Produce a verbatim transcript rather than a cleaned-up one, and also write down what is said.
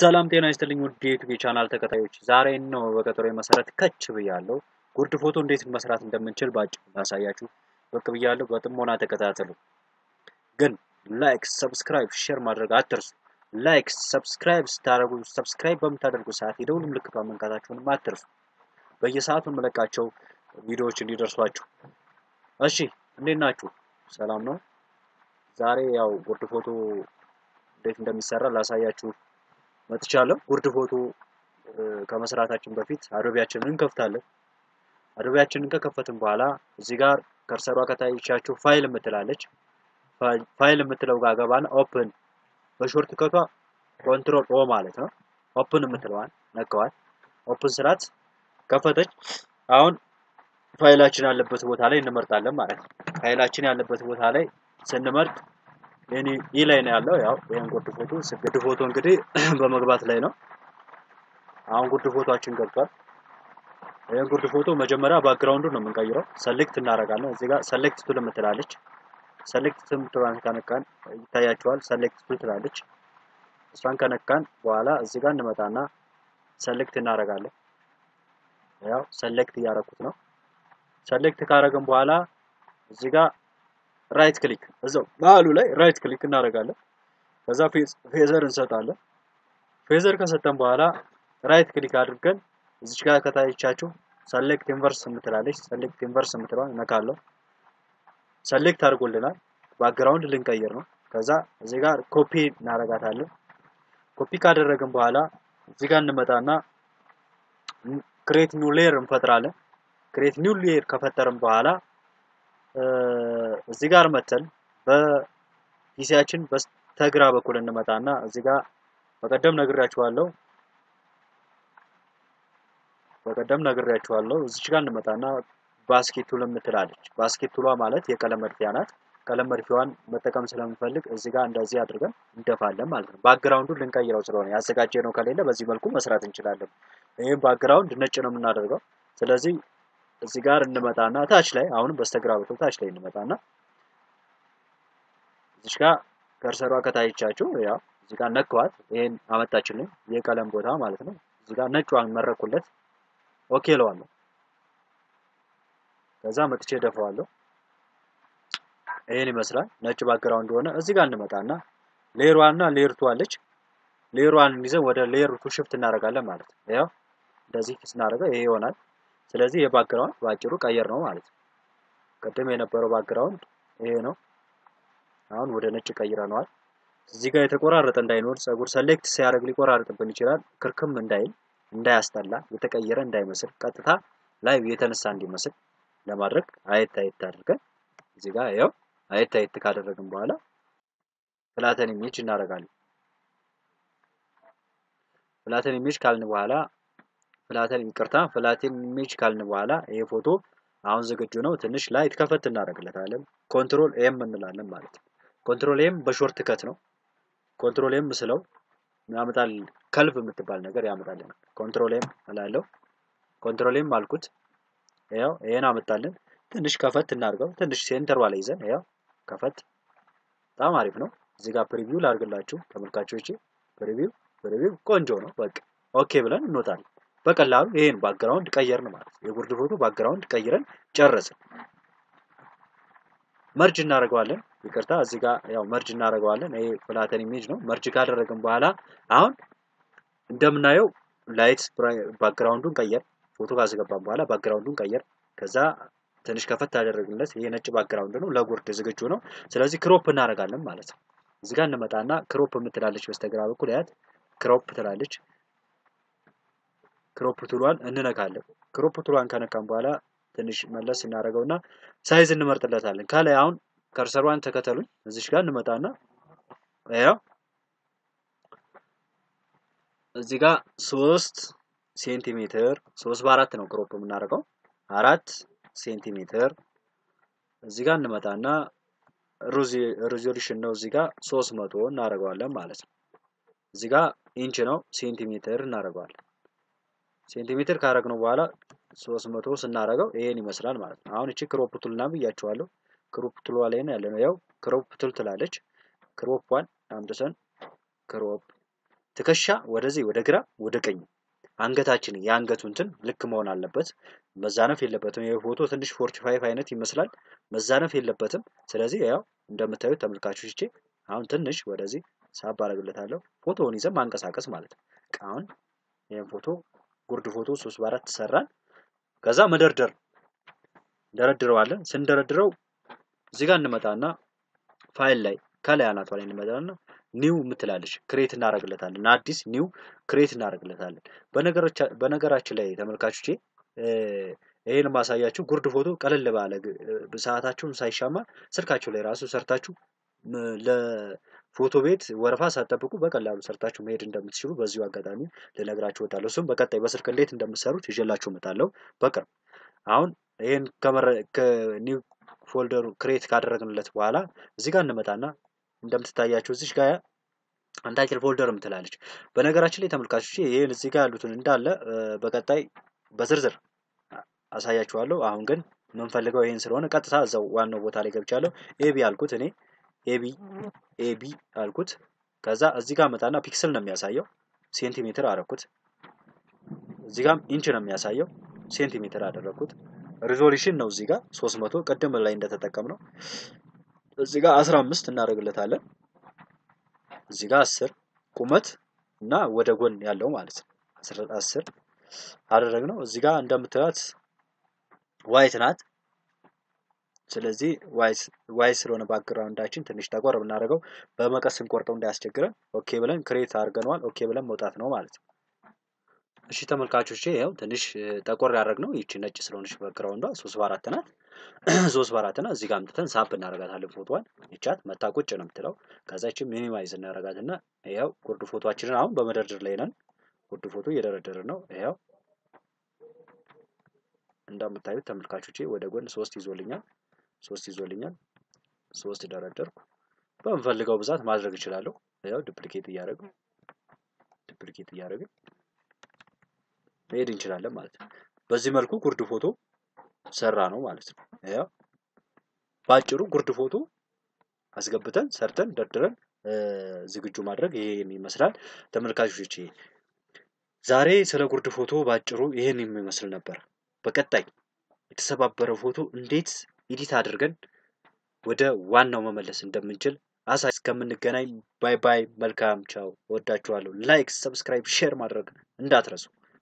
ሰላም ጤና ይስጥልኝ ውድ የዩቲዩብ ቻናል ተከታዮች ዛሬ ነው በቀጠሮዬ መሰረት ከች ብያለሁ። ጉርድ ፎቶ እንዴት መስራት እንደምንችል ባጭሩ ላሳያችሁ ብቅ ብያለሁ። በጥሞና ተከታተሉ። ግን ላይክ፣ ሰብስክራይብ፣ ሼር ማድረግ አትርሱ። ላይክ ሰብስክራይብ ስታደርጉ ሰብስክራይብ በምታደርጉ ሰዓት የደውል ምልክቷን መንካታችሁንም አትርሱ። በየሰዓቱ የምለቃቸው ቪዲዮዎች እንዲደርሷችሁ። እሺ እንዴት ናችሁ? ሰላም ነው? ዛሬ ያው ጉርድ ፎቶ እንዴት እንደሚሰራ ላሳያችሁ መጥቻለሁ። ጉርድ ፎቶ ከመስራታችን በፊት አዶቢያችንን እንከፍታለን። አዶቢያችንን ከከፈትን በኋላ እዚህ ጋር ከርሰሯ ከታይቻችሁ ፋይል የምትላለች ፋይል የምትለው ጋር ገባን። ኦፕን በሾርት ከቷ ኮንትሮል ኦ ማለት ነው። ኦፕን የምትለዋን ነካዋት። ኦፕን ስራት ከፈተች። አሁን ፋይላችን ያለበት ቦታ ላይ እንመርጣለን ማለት ነው። ፋይላችን ያለበት ቦታ ላይ ስንመርጥ እኔ ኢ ላይ ነው ያለው። ያው ይሄን ጉርድ ፎቶ ጉርድ ፎቶ እንግዲህ በመግባት ላይ ነው። አሁን ጉርድ ፎቶአችን ገብቷል። ይሄን ጉርድ ፎቶ መጀመሪያ ባክግራውንዱን ነው የምንቀይረው። ሰሌክት እናደርጋለን። እዚህ ጋር ሰሌክት ቱል የምትላለች ሰሌክት ቱል ከነካን ይታያችኋል። ሰሌክት ቱል ትላለች። እሷን ከነካን በኋላ እዚህ ጋር እንመጣና ሰሌክት እናደርጋለን። ያው ሰሌክት እያደረኩት ነው። ሰሌክት ካደረግን በኋላ እዚህ ጋር ራይት ክሊክ እዛው መሀሉ ላይ ራይት ክሊክ እናደርጋለን። ከዛ ፌዘር እንሰጣለን። ፌዘር ከሰጠን በኋላ ራይት ክሊክ አድርገን እዚች ጋር ከታይቻችሁ ሰሌክት ኢንቨርስ የምትላለች ሰሌክት ኢንቨርስ የምትለዋን ነካለው። ሰሌክት አድርጎልናል። ባክግራውንድ ልንቀይር ነው። ከዛ እዚህ ጋር ኮፒ እናደርጋታለን። ኮፒ ካደረግን በኋላ እዚህ ጋር እንመጣና ክሬት ኒው ሌየር እንፈጥራለን። ክሬት ኒው ሌየር ከፈጠርን በኋላ እዚህ ጋር መተን በፒሲያችን በስተግራ በኩል እንመጣና እዚህ ጋር በቀደም ነግሬያችኋለሁ በቀደም ነግሬያችኋለሁ እዚህ ጋር እንመጣና ባስኬት ቱል የምትላለች ባስኬት ቱሏ ማለት የቀለም መድፊያ ናት። ቀለም መድፊያዋን መጠቀም ስለምንፈልግ እዚህ ጋር እንደዚህ አድርገን እንደፋለን ማለት ነው። ባክግራውንዱን ልንቀይረው ስለሆነ ያዘጋጀነው ከሌለ በዚህ መልኩ መስራት እንችላለን። ይሄን ባክግራውንድ ነጭ ነው የምናደርገው። ስለዚህ እዚህ ጋር እንመጣና ታች ላይ አሁን በስተግራ በኩል ታች ላይ እንመጣና እዚህ ጋር ከርሰሯ ከታይቻችሁ ያው እዚህ ጋር ነክዋት ይሄን አመጣችልኝ የቀለም ቦታ ማለት ነው። እዚህ ጋር ነጭዋን መረኩለት። ኦኬ ለዋለሁ። ከዛ መጥቼ ደፋዋለሁ። ይሄን ይመስላል ነጭ ባክግራውንድ ሆነ። እዚህ ጋር እንመጣና ሌየርዋንና ሌየር ቱ አለች። ሌየርዋን ይዘን ወደ ሌየር ቱ ሽፍት እናደርጋለን ማለት ነው። ያው እንደዚህ ስናደርገው ይሄ ይሆናል። ስለዚህ የባክግራውንድ ባጭሩ ቀየር ነው ማለት ነው። ቀደም የነበረው ባክግራውንድ ይሄ ነው። አሁን ወደ ነጭ ቀይረነዋል። እዚህ ጋር የተቆራረጠ እንዳይኖር ጸጉር ሰሌክት ሲያደርግ ሊቆራረጥብን ይችላል። ክርክም እንዳይል እንዳያስጠላ የተቀየረ እንዳይመስል ቀጥታ ላይቭ የተነሳ እንዲመስል ለማድረግ አየት አየት አድርገን እዚህ ጋር ያው አየት አየት ካደረግን በኋላ ፍላተን ኢሜጅ እናደርጋለን። ፍላተን ኢሜጅ ካልን በኋላ ፍላተን ይቅርታ ፍላተን ኢሜጅ ካልን በኋላ ይሄ ፎቶ አሁን ዝግጁ ነው። ትንሽ ላይት ከፈት እናደርግለታለን። ኮንትሮል ኤም እንላለን ማለት ነው። ኮንትሮል ኤም በሾርት ከት ነው። ኮንትሮል ኤም ስለው ያመጣል ከልብ የምትባል ነገር ያመጣልናል። ኮንትሮል ኤም እላለሁ። ኮንትሮል ኤም አልኩት። ያው ይሄን አመጣልን። ትንሽ ከፈት እናርገው። ትንሽ ሴንተር ባለ ይዘን ያው ከፈት በጣም አሪፍ ነው። እዚህ ጋር ፕሪቪው ላድርግላችሁ ተመልካቾቼ። ፕሪቪው ፕሪቪው ቆንጆ ነው። በቃ ኦኬ ብለን እንወጣለን። በቀላሉ ይሄን ባክግራውንድ ቀየርን ማለት ነው። የጉርድ ፎቶ ባክግራውንድ ቀይረን ጨረስን። መርጅ እናደርገዋለን። ይቅርታ እዚህ ጋር ያው መርጅ እናደርገዋለን። ይሄ ፍላተን ኢሜጅ ነው። መርጅ ካደረግን በኋላ አሁን እንደምናየው ላይት ባክግራውንዱን ቀየር ፎቶ ካስገባን በኋላ ባክግራውንዱን ቀየር። ከዛ ትንሽ ከፈት ያደረግንለት ይሄ ነጭ ባክግራውንድ ነው። ለጉርድ ዝግጁ ነው። ስለዚህ ክሮፕ እናደርጋለን ማለት ነው። እዚህ ጋር እንመጣና ክሮፕ የምትላለች በስተግራ በኩል ያት ክሮፕ ትላለች። ክሮፕ ቱሏን እንነካለን። ክሮፕ ቱሏን ከነካን በኋላ ትንሽ መለስ እናደርገውና ሳይዝ እንመርጥለታለን። ካለ አሁን ከርሰሯን ተከተሉኝ። እዚህ ጋር እንመጣና ያው እዚህ ጋር ሶስት ሴንቲሜትር ሶስት በአራት ነው ክሮፕ የምናደርገው አራት ሴንቲሜትር እዚህ ጋር እንመጣና ሪዞሉሽን ነው እዚህ ጋር ሶስት መቶ እናደርገዋለን ማለት ነው። እዚህ ጋር ኢንች ነው ሴንቲሜትር እናደርገዋለን። ሴንቲሜትር ካረግነው በኋላ ሶስት መቶ ስናደርገው ይሄን ይመስላል ማለት ነው። አሁን እቺ ክሮፕ ቱል እና ብያችኋለሁ። ክሮፕ ቱል ላይ ነው ያለው። ያው ክሮፕ ቱል ትላለች። ክሮፕዋን አምጥተን ክሮፕ ትከሻ ወደዚህ ወደ ግራ ወደ ቀኝ አንገታችን የአንገቱ እንትን ልክ መሆን አለበት። መዛነፍ የለበትም። ይሄ ፎቶ ትንሽ ፎርቲ ፋይቭ አይነት ይመስላል። መዛነፍ የለበትም። ስለዚህ ያው እንደምታዩት ተመልካቾቼ አሁን ትንሽ ወደዚህ ሳብ አደርግለታለሁ። ፎቶውን ይዘን ማንቀሳቀስ ማለት ነው። አሁን ይሄን ፎቶ ጉርድ ፎቶ ሶስት በአራት ሰራን። ከዛ መደርደር ደረድረዋለን። ስንደረድረው እዚህ ጋር እንመጣና ፋይል ላይ ከላይ አናቷ ላይ እንመጣና ኒው ምትላለች ክሬት እናደርግለታለን። አዲስ ኒው ክሬት እናደርግለታለን። በነገራችን ላይ ተመልካቾቼ ይሄን ማሳያችሁ ጉርድ ፎቶ ቀለል ባለ ሰዓታችሁን ሳይሻማ ስልካችሁ ላይ ራሱ ሰርታችሁ ለፎቶ ቤት ወረፋ ሳትጠብቁ በቀላሉ ሰርታችሁ መሄድ እንደምትችሉ በዚሁ አጋጣሚ ልነግራችሁ እወዳለሁ። እሱም በቀጣይ በስልክ እንዴት እንደምትሰሩት ይዤላችሁ እመጣለሁ በቅርብ። አሁን ይሄን ከኒው ፎልደሩ ክሬት ካደረግንለት በኋላ እዚህ ጋር እንመጣና እንደምትታያችሁ እዚህ ጋር አንታይትል ፎልደር ምትላለች። በነገራችን ላይ ተመልካቾች ይሄን እዚህ ጋር ያሉትን እንዳለ በቀጣይ በዝርዝር አሳያችኋለሁ። አሁን ግን የምንፈልገው ይሄን ስለሆነ ቀጥታ እዛው ዋናው ቦታ ላይ ገብቻለሁ። ኤቢ አልኩት እኔ ኤቢ ኤቢ አልኩት። ከዛ እዚህ ጋር መጣና ፒክሰል ነው የሚያሳየው ሴንቲሜትር አደረኩት። እዚህ ጋርም ኢንች ነው የሚያሳየው ሴንቲሜትር አደረኩት። ሪዞሉሽን ነው እዚህ ጋር ሶስት መቶ ቀደም ላይ እንደተጠቀምነው እዚህ ጋር አስራ አምስት እናደርግለታለን። እዚህ ጋር አስር ቁመት እና ወደ ጎን ያለው ማለት ነው አስር አደረግነው። እዚህ ጋር እንደምታዩት ዋይት ናት። ስለዚህ ዋይት ዋይት ስለሆነ ባክግራውንዳችን ትንሽ ጠቆር ብናደርገው በመቀስ እንቆርጠው እንዳያስቸግረን ኦኬ ብለን ክሬት አድርገናል። ኦኬ ብለን መውጣት ነው ማለት ነው። እሺ ተመልካቾቼ ያው ትንሽ ጠቆር ያደረግነው ይቺ ነጭ ስለሆነች ባክግራውንዷ ሶስት በአራት ናት። ሶስት በአራት እና እዚህ ጋር አምጥተን ሳብ እናደርጋታለን። ፎቶዋን ይቻት መታ ቁጭ ነው የምትለው። ከዛችን ሚኒማይዝ እናደርጋትና ያው ጉርድ ፎቶአችንን አሁን በመደርደር ላይ ነን። ጉርድ ፎቶ እየደረደርን ነው። ያው እንደምታዩት ተመልካቾቼ ወደ ጎን ሶስት ይዞልኛል ሶስት ይዞልኛል ሶስት ደረደርኩ። በመፈልገው ብዛት ማድረግ እችላለሁ። ያው ዱፕሊኬት እያደረግን ዱፕሊኬት እያደረግን መሄድ እንችላለን ማለት ነው። በዚህ መልኩ ጉርድ ፎቶ ሰራ ነው ማለት ነው። ያው ባጭሩ ጉርድ ፎቶ አስገብተን ሰርተን ደርድረን ዝግጁ ማድረግ ይሄን ይመስላል ተመልካቾቼ። ዛሬ ስለ ጉርድ ፎቶ ባጭሩ ይሄን የሚመስል ነበር። በቀጣይ የተሰባበረ ፎቶ እንዴት ኤዲት አድርገን ወደ ዋናው መመለስ እንደምንችል አሳይ። እስከምንገናኝ ባይ ባይ። መልካም ቻው። ወዳችኋለሁ። ላይክ፣ ሰብስክራይብ፣ ሼር ማድረግ እንዳትረሱ።